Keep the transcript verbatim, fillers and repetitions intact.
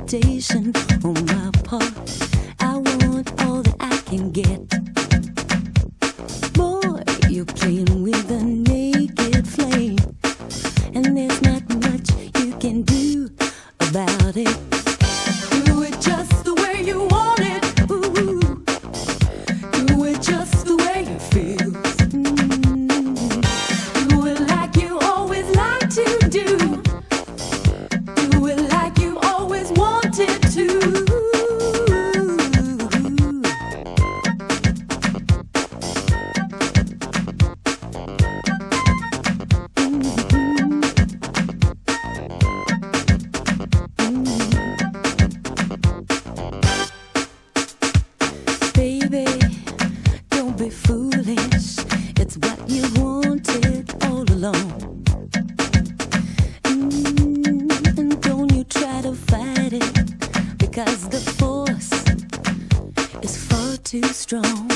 hesitation on my part. I want all that I can get. Boy, you're playing with a naked flame, and there's not much you can do about it. Do it just the way you want it. Ooh. Do it just the way you feel. Mm. Do it like you always like to do. Do it like you always wanted to. Baby, don't be foolish. It's what you wanted all along. Mm, and don't you try to fight it, because the force is far too strong.